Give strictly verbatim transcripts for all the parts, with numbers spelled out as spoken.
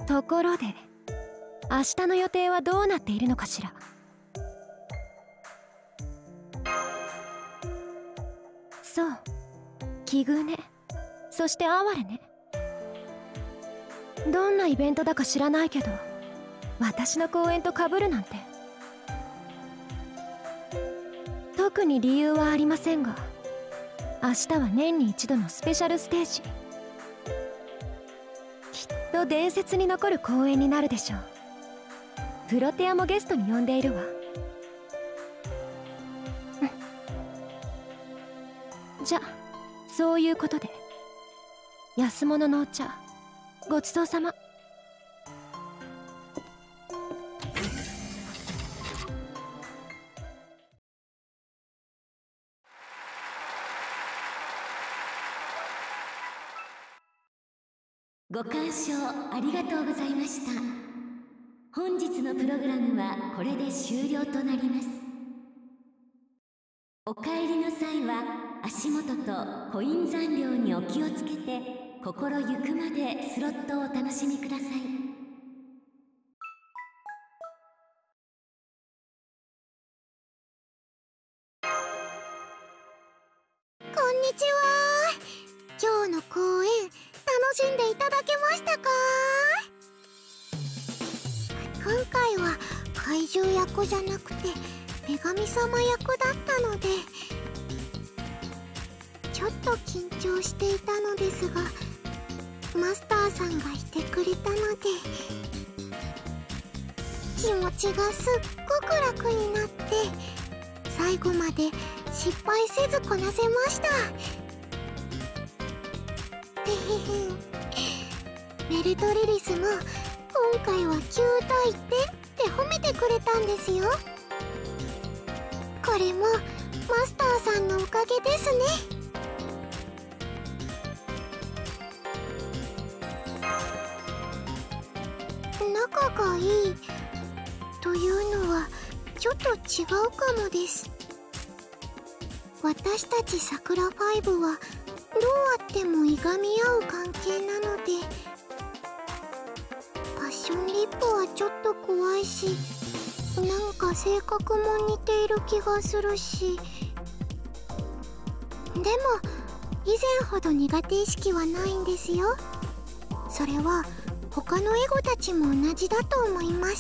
ところで明日の予定はどうなっているのかしら。そう、奇遇ね。そして哀れね。どんなイベントだか知らないけど、私の公演と被るなんて。特に理由はありませんが、明日は年に一度のスペシャルステージ。きっと伝説に残る公演になるでしょう。プロテアもゲストに呼んでいるわ。じゃ、そういうことで。安物のお茶、ごちそうさま。 ご鑑賞ありがとうございました。本日のプログラムはこれで終了となります。お帰りの際は足元とコイン残量にお気をつけて、心ゆくまでスロットをお楽しみください。 こんにちは。今日の公演楽しんでいただけましたか？今回は怪獣役じゃなくて女神様役だったので、ちょっと緊張していたのですが、マスターさんがいてくれたので気持ちがすっごく楽になって、最後まで失敗せずこなせました。メルトリリスも今回はきゅうたいてんって褒めてくれたんですよ。これもマスターさんのおかげですね。仲がいいというのはちょっと違うかもです。私たちさくらファイブはどうあってもいがみ合う関係なので、パッションリップはちょっと怖いし、なんか性格も似ている気がするし、でも以前ほど苦手意識はないんですよ。それは他のエゴたちも同じだと思います。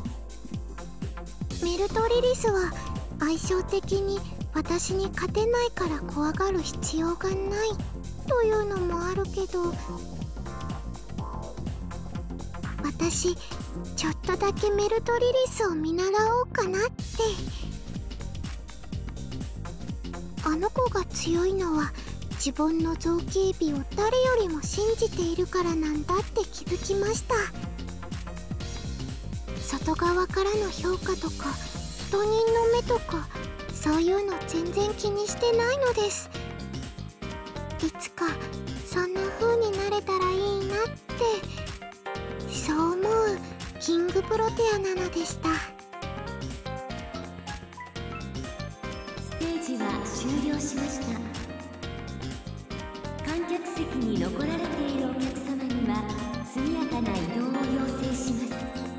メルトリリスは相性的に私に勝てないから怖がる必要がないというのもあるけど、私ちょっとだけメルトリリスを見習おうかなって。あの子が強いのは自分の造形美を誰よりも信じているからなんだって気づきました。外側からの評価とか他人の目とか、そういうの全然気にしてないのです。いつかそんな風になれたらいいなって、そう思うキングプロテアなのでした。 ステージは終了しました。観客席に残られているお客様には速やかな移動を要請します。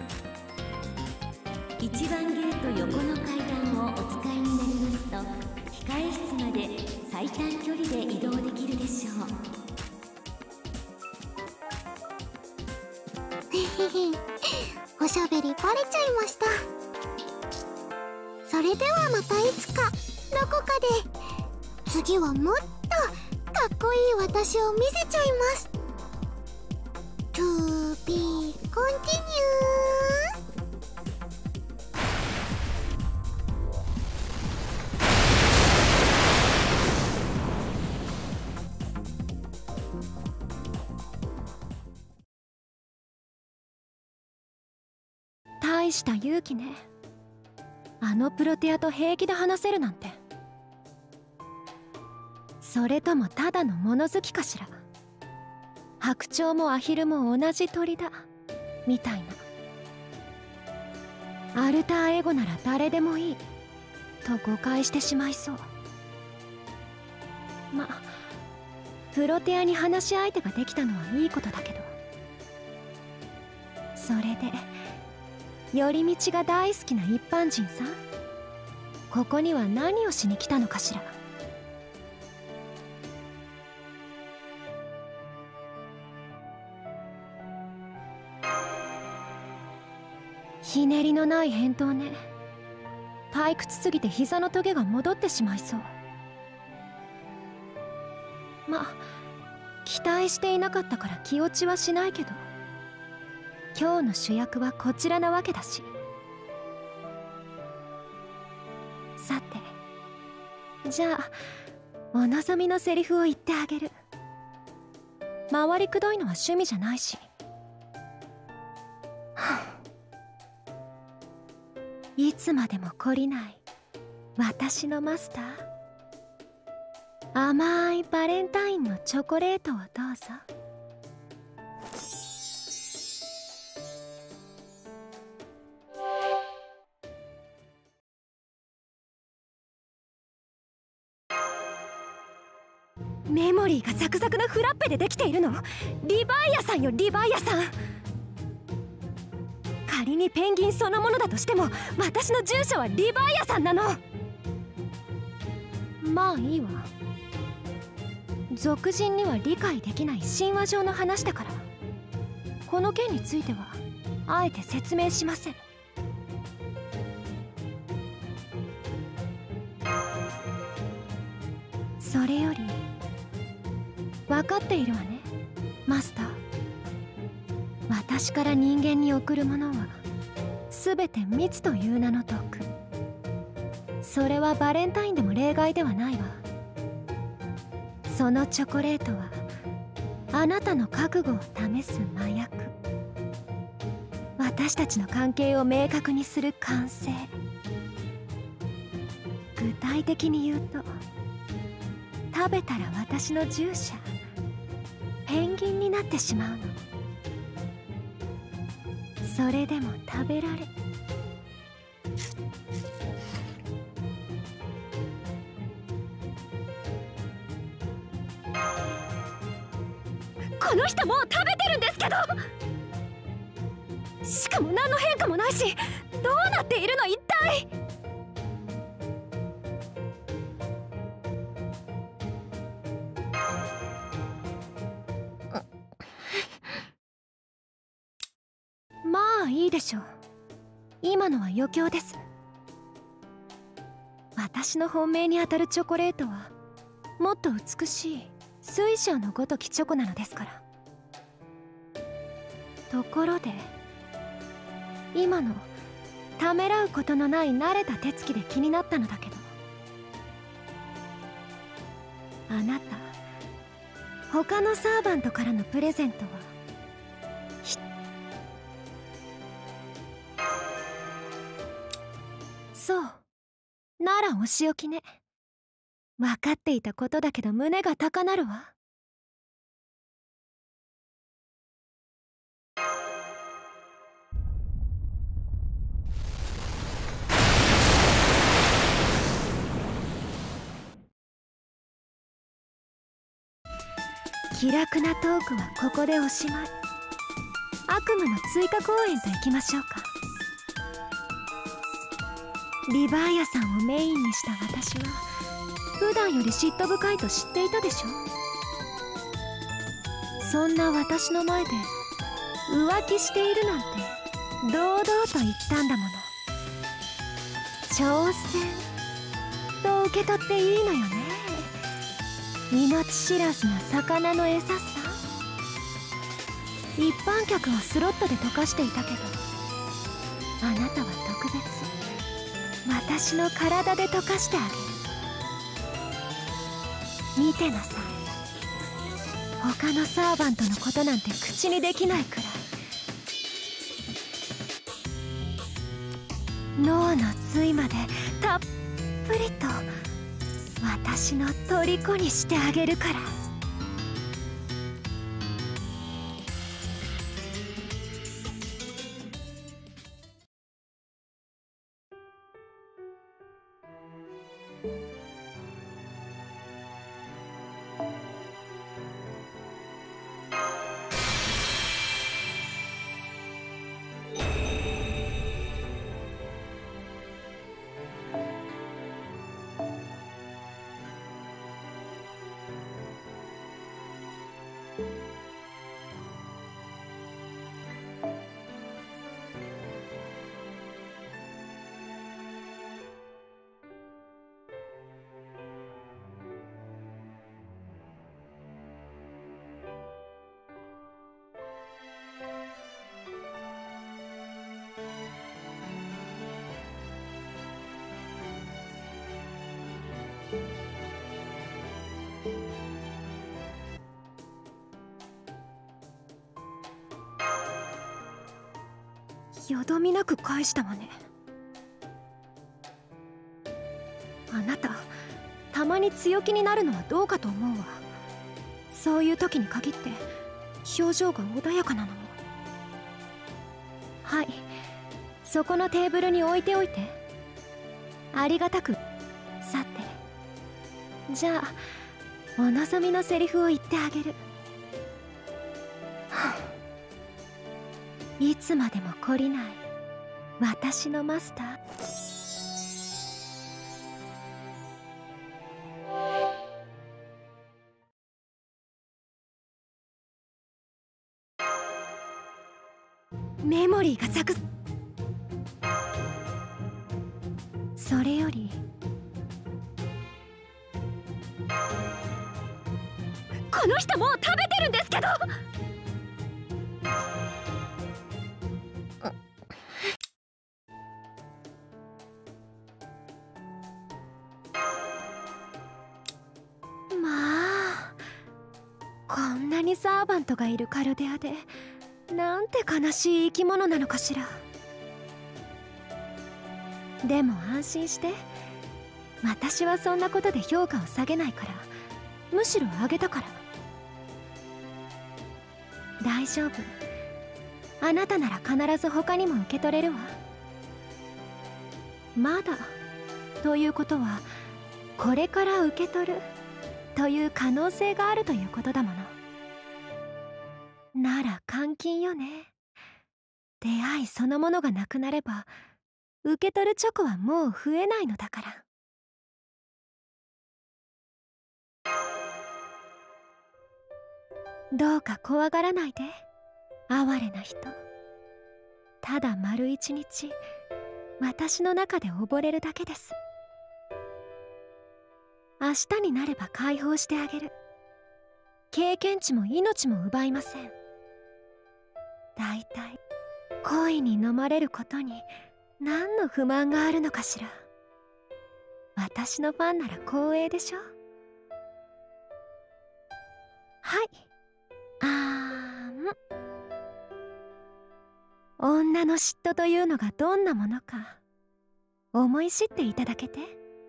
一番ゲート横の階段をお使いになりますと、控え室まで最短距離で移動できるでしょう。 へへへ、おしゃべりバレちゃいました。それではまたいつかどこかで、次はもっとかっこいい私を見せちゃいます。 To be continue。 大した勇気ね。あのプロテアと平気で話せるなんて。それともただの物好きかしら。白鳥もアヒルも同じ鳥だみたいな。アルターエゴなら誰でもいいと誤解してしまいそう。ま、プロテアに話し相手ができたのはいいことだけど、 それで寄り道が大好きな一般人さん、ここには何をしに来たのかしら。ひねりのない返答ね。退屈すぎて膝のトゲが戻ってしまいそう。ま、期待していなかったから気落ちはしないけど、今日の主役はこちらなわけだし。さて、じゃあお望みのセリフを言ってあげる。回りくどいのは趣味じゃないし。いつまでも懲りない私のマスター。甘いバレンタインのチョコレートをどうぞ。メモリーがザクザクのフラッペでできているの。リヴァイアさんよ、リヴァイアさん。仮にペンギンそのものだとしても、私の住所はリヴァイアさんなの。まあいいわ。俗人には理解できない神話上の話だから、この件についてはあえて説明しません。それより分かっているわね、マスター。私から人間に贈るものは全て蜜という名の毒。それはバレンタインでも例外ではないわ。そのチョコレートはあなたの覚悟を試す麻薬。私たちの関係を明確にする完成。具体的に言うと、食べたら私の従者ペンギンになってしまうの。それでも食べられ。この人もう食べてるんですけど。しかも何の変化もないし、どうなっているの一体。まあいいでしょう。今のは余興です。私の本命にあたるチョコレートはもっと美しい水晶のごときチョコなのですから。ところで今のためらうことのない慣れた手つきで気になったのだけど、あなた他のサーバントからのプレゼントはひそうならお仕置きね。分かっていたことだけど胸が高鳴るわ。気楽なトークはここでおしまい。悪夢の追加公演といきましょうか。リヴァイアさんをメインにした私は普段より嫉妬深いと知っていたでしょ。そんな私の前で浮気しているなんて堂々と言ったんだもの。挑戦と受け取っていいのよね。命知らずな魚の餌さ。一般客はスロットで溶かしていたけど、あなたは特別私の体で溶かしてあげる。見てなさい。他のサーバントのことなんて口にできないくらい脳の髄までたっぷりと私の虜にしてあげるから。 よどみなく返したわね。あなたたまに強気になるのはどうかと思うわ。そういう時に限って表情が穏やかなのも。はい、そこのテーブルに置いておいて。ありがたく。さてじゃあお望みのセリフを言ってあげる。はあ、いつまでも懲りない私のマスター。メモリーがザク。それよりこの人もう食べてるんですけど。まあこんなにサーバントがいるカルデアでなんて悲しい生き物なのかしら。でも安心して、私はそんなことで評価を下げないから。むしろ上げたから。大丈夫、あなたなら必ず他にも受け取れるわ。まだということはこれから受け取るという可能性があるということだもの。なら監禁よね。出会いそのものがなくなれば受け取るチョコはもう増えないのだから。どうか怖がらないで、哀れな人。ただ丸一日私の中で溺れるだけです。明日になれば解放してあげる。経験値も命も奪いません。だいたい恋に飲まれることに何の不満があるのかしら。私のファンなら光栄でしょ。はい、あーん。女の嫉妬というのがどんなものか思い知っていただけて。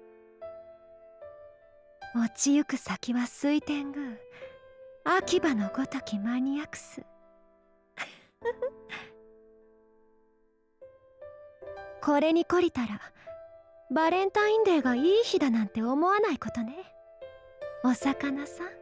落ちゆく先は水天宮、秋葉のごときマニアクス。これに懲りたらバレンタインデーがいい日だなんて思わないことね、お魚さん。